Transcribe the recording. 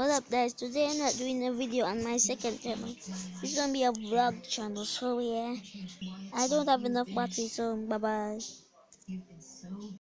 What up guys, today I'm not doing a video on my second channel. This is gonna be a vlog channel, so yeah, I don't have enough battery, so bye bye.